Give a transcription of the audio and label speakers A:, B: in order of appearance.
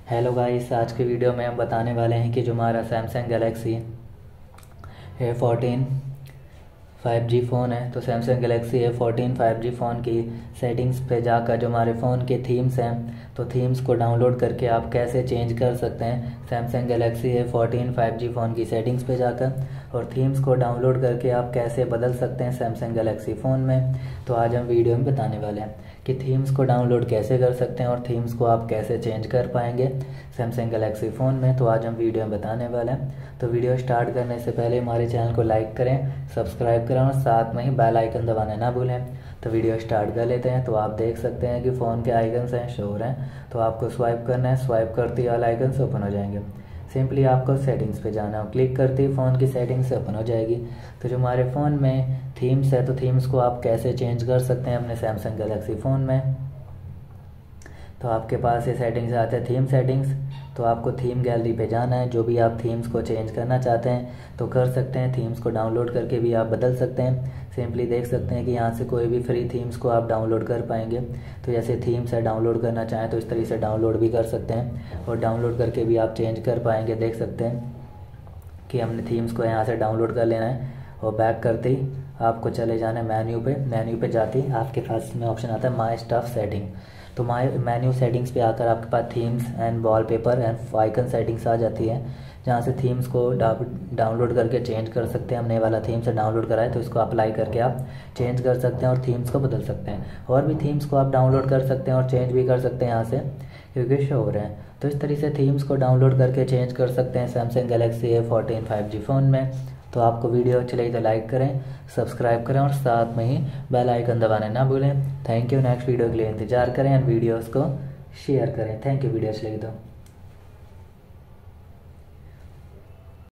A: Hello guys, आज के video में हम बताने वाले हैं कि जो हमारा Samsung Galaxy A14 5G phone है, तो Samsung Galaxy A14 5G phone की सेटिंग्स पे जाकर जो हमारे फ़ोन के थीम्स हैं, तो थीम्स को डाउनलोड करके आप कैसे चेंज कर सकते हैं Samsung Galaxy A14 5G phone की सेटिंग्स पे जाकर, और थीम्स को डाउनलोड करके आप कैसे बदल सकते हैं सैमसंग गैलेक्सी फ़ोन में। तो आज हम वीडियो में बताने वाले हैं कि थीम्स को डाउनलोड कैसे कर सकते हैं और थीम्स को आप कैसे चेंज कर पाएंगे सैमसंग गैलेक्सी फ़ोन में। तो आज हम वीडियो में बताने वाले हैं। तो वीडियो स्टार्ट करने से पहले हमारे चैनल को लाइक करें, सब्सक्राइब करें और साथ में ही बेल आइकन दबाना ना भूलें। तो वीडियो स्टार्ट कर लेते हैं। तो आप देख सकते हैं कि फ़ोन के आइकन्स हैं, शो हो रहे हैं। तो आपको स्वाइप करना है, स्वाइप करते ही ऑल आइकन्स ओपन हो जाएंगे। सिंपली आपको सेटिंग्स पे जाना है, क्लिक करते ही फ़ोन की सेटिंग्स ओपन हो जाएगी। तो जो हमारे फ़ोन में थीम्स है, तो थीम्स को आप कैसे चेंज कर सकते हैं अपने सैमसंग गैलेक्सी फ़ोन में। तो आपके पास ये सेटिंग्स आते हैं, थीम सेटिंग्स। तो आपको थीम गैलरी पे जाना है। जो भी आप थीम्स को चेंज करना चाहते हैं तो कर सकते हैं, थीम्स को डाउनलोड करके भी आप बदल सकते हैं। सिंपली देख सकते हैं कि यहाँ से कोई भी फ्री थीम्स को आप डाउनलोड कर पाएंगे। तो जैसे थीम्स है, डाउनलोड करना चाहें तो इस तरीके से डाउनलोड भी कर सकते हैं और डाउनलोड करके भी आप चेंज कर पाएंगे। देख सकते हैं कि हमने थीम्स को यहाँ से डाउनलोड कर लेना है और बैक करते ही आपको चले जाना है मेन्यू पे। मेन्यू पे जाते ही आपके पास में ऑप्शन आता है माई स्टफ सेटिंग। तो माई मेन्यू सेटिंग्स पे आकर आपके पास themes and wallpaper and icon settings आ जाती है, जहाँ से थीम्स को डाउनलोड करके चेंज कर सकते हैं। हमने वाला थीम से डाउनलोड करा है तो इसको अप्लाई करके आप चेंज कर सकते हैं और थीम्स को बदल सकते हैं। और भी थीम्स को आप डाउनलोड कर सकते हैं और चेंज भी कर सकते हैं यहाँ से, क्योंकि शो हो रहे हैं। तो इस तरीके से थीम्स को डाउनलोड करके चेंज कर सकते हैं Samsung Galaxy A14 5G phone में। तो आपको वीडियो अच्छी लगी तो लाइक करें, सब्सक्राइब करें और साथ में ही बेल आइकन दबाना ना भूलें। Thank you. नेक्स्ट वीडियो के लिए इंतजार करें एंड वीडियोस को शेयर करें। Thank you. वीडियो अच्छी लगी तो